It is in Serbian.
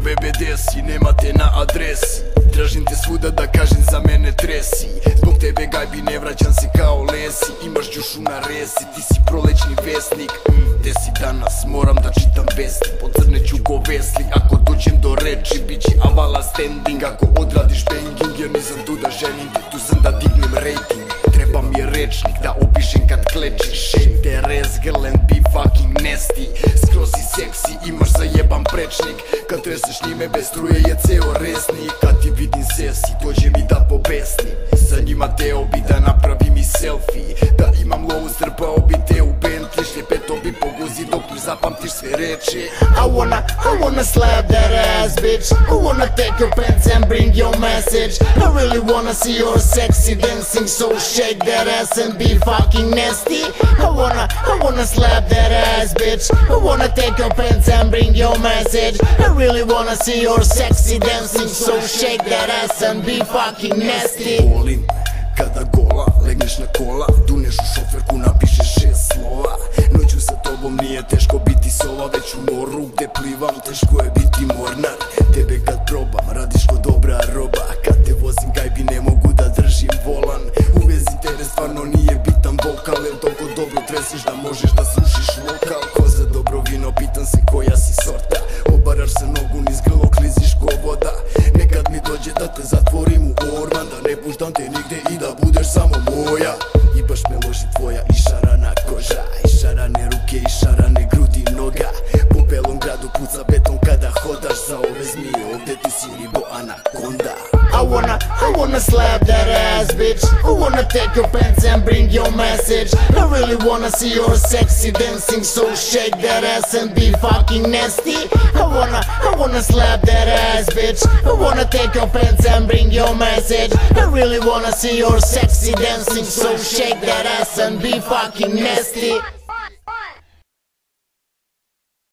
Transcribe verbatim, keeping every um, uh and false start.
bebe desi, nemate na adresi. Tražim te svuda da kažem za mene tresi. Zbog tebe gajbi ne vraćam se kao lesi. Imaš džušu na resi, ti si prolećni vesnik. mm, Gde si danas, moram da čitam vesti. Pocrneću ko vesli, ako dođem do reči biće avala standing. Ako odradiš banging, jer nisam tu da ženim, tu sam da dignem rating. Treba mi je rečnik da opišem kad klečiš. Shake that ass girl and be fucking nasty. Skroz si seksi, imaš zajeban prečnik. Kad treseš njime bez struje je ceo resnik. Kad ti vidim sesi, dođe mi da pobesnim. Sa njima teo bi da napravim i selfie. Da imam lovu, strpao bi te u Bentley. Šljepeto bi po guzi dok mi zapamtiš sve reči. I wanna, I wanna slap that ass, bitch. I wanna take your pants and bring your message. I really wanna see your sexy dancing, so shake that ass and be fucking nasty. I wanna, I wanna slap that ass, bitch. I wanna take your pants and bring your message. I really wanna see your sexy dancing, so shake that ass and be fucking nasty. Volim kada gola, legneš na kola, duneš u šoferku, napišeš šest slova. Noću sa tobom nije teško biti sova, već u moru gde plivam, teško je biti mornar. Tebe kad probam, radiš ko dobra roba. Kad te vozim gajbi ne mogu da držim volan. U vezi tebe stvarno nije bitan vokal, jer toliko dobro tresiš da možeš da srušiš lokal. Ko za dobro vino, pitan se koja si sorta. Obaraš se nogu niz grlo, kliziš ko voda. Nekad mi dođe da te zatvorim u orman, da ne puštam te nigde i da budeš samo moja. I baš me loži tvoja išarana koža, išarane ruke, išarane grudi noga. Po belom gradu puca beton kada hodaš. Za ove zmije ovde ti si ribo anakonda. I wanna, I wanna slap that ass, bitch. I wanna take your pants and bring your message. I really wanna see your sexy dancing, so shake that ass and be fucking nasty. I wanna, I wanna slap that ass, bitch. I wanna take your pants and bring your message. I really wanna see your sexy dancing, so shake that ass and be fucking nasty.